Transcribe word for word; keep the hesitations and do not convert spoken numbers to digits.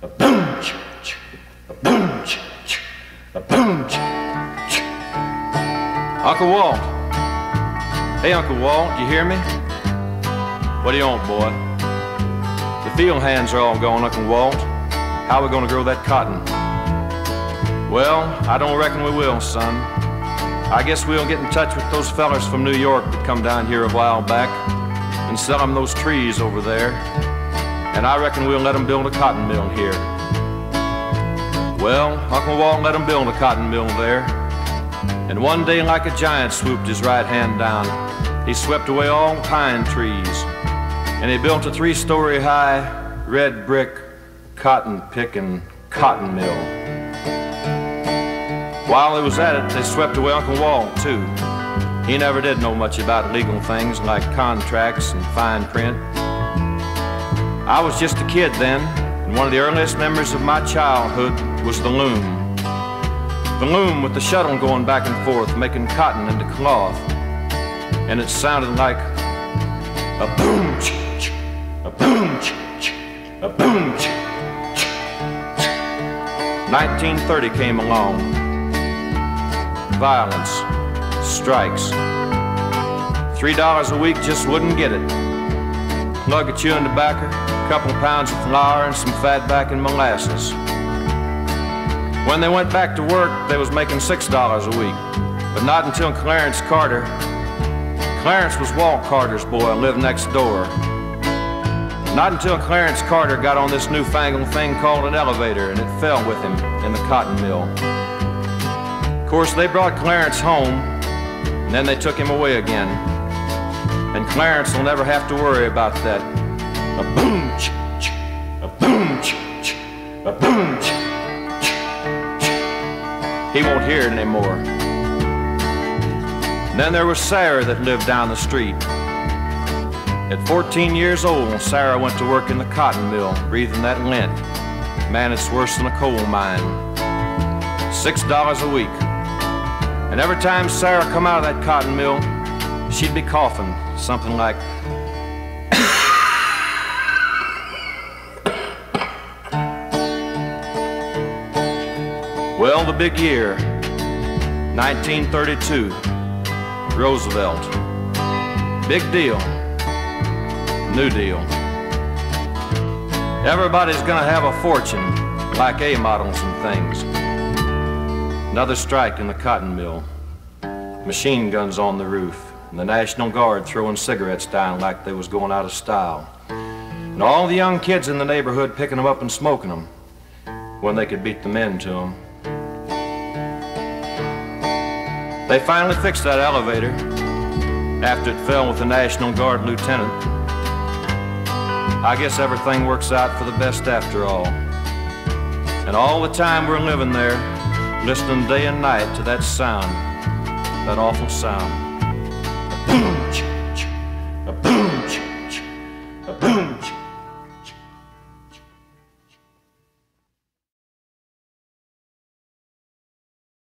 a boom, ch, ch, a boom, ch, ch, a boom, ch, ch. Uncle Walt. Hey, Uncle Walt, you hear me? What do you want, boy? The field hands are all gone, Uncle Walt. How are we gonna grow that cotton? Well, I don't reckon we will, son. I guess we'll get in touch with those fellers from New York that come down here a while back and sell them those trees over there. And I reckon we'll let them build a cotton mill here. Well, Uncle Walt let them build a cotton mill there. And one day, like a giant swooped his right hand down, he swept away all the pine trees. And he built a three-story high, red brick, cotton-picking cotton mill. While he was at it, they swept away Uncle Walt, too. He never did know much about legal things like contracts and fine print. I was just a kid then, and one of the earliest memories of my childhood was the loom. The loom with the shuttle going back and forth, making cotton into cloth. And it sounded like a boom, ch, ch, a boom, ch, ch, a boom, ch, ch, ch. nineteen thirty came along. Violence, strikes. Three dollars a week just wouldn't get it. Plug of chewing tobacco, a couple of pounds of flour, and some fatback and molasses. When they went back to work, they was making six dollars a week, but not until Clarence Carter. Clarence was Walt Carter's boy and lived next door. Not until Clarence Carter got on this newfangled thing called an elevator, and it fell with him in the cotton mill. Of course, they brought Clarence home, and then they took him away again. And Clarence will never have to worry about that. A boom, ch, ch, a boom, ch, ch, a boom, ch, ch, ch. He won't hear it anymore. And then there was Sarah that lived down the street. At fourteen years old, Sarah went to work in the cotton mill, breathing that lint. Man, it's worse than a coal mine. Six dollars a week. And every time Sarah come out of that cotton mill, she'd be coughing, something like, well, the big year, nineteen thirty-two, Roosevelt. Big deal, New Deal. Everybody's gonna have a fortune, like A models and things. Another strike in the cotton mill. Machine guns on the roof, and the National Guard throwing cigarettes down like they was going out of style. And all the young kids in the neighborhood picking them up and smoking them when they could beat the men to them. They finally fixed that elevator after it fell with the National Guard lieutenant. I guess everything works out for the best after all. And all the time we're living there, listening day and night to that sound, that awful sound. Boom!